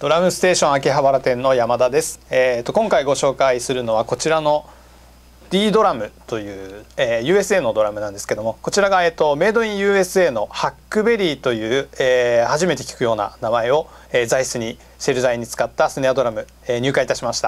ドラムステーション秋葉原店の山田です。今回ご紹介するのはこちらの D ドラムという、USA のドラムなんですけども、こちらが、メイドイン USA のハックベリーという、初めて聞くような名前を、座椅子にシェル材に使ったスネアドラム、入荷いたしました。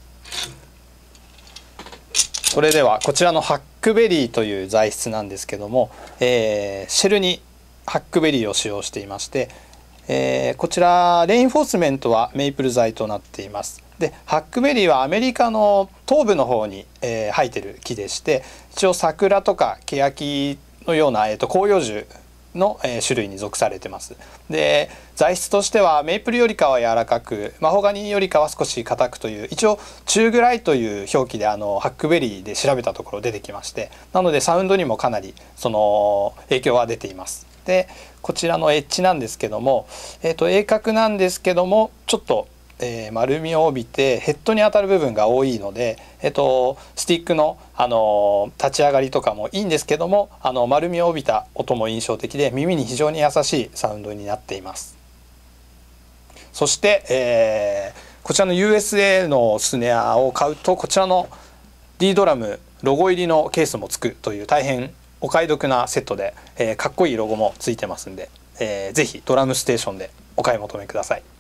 それではこちらのハックベリーという材質なんですけども、シェルにハックベリーを使用していまして、こちらレインフォースメントはメイプル材となっています。でハックベリーはアメリカの東部の方に、生えてる木でして、一応桜とか欅のような、広葉樹の、種類に属されてます。で材質としてはメイプルよりかは柔らかく、マホガニーよりかは少し硬くという、一応中ぐらいという表記でハックベリーで調べたところ出てきまして、なのでサウンドにもかなりその影響は出ています。でこちらのエッジなんですけども、鋭角なんですけどもちょっと、丸みを帯びてヘッドに当たる部分が多いので、スティックの、立ち上がりとかもいいんですけども、丸みを帯びた音も印象的で耳に非常に優しいサウンドになっています。そして、こちらの USA のスネアを買うとこちらの D ドラムロゴ入りのケースもつくという大変お買い得なセットで、かっこいいロゴもついてますんで、ぜひドラムステーションでお買い求めください。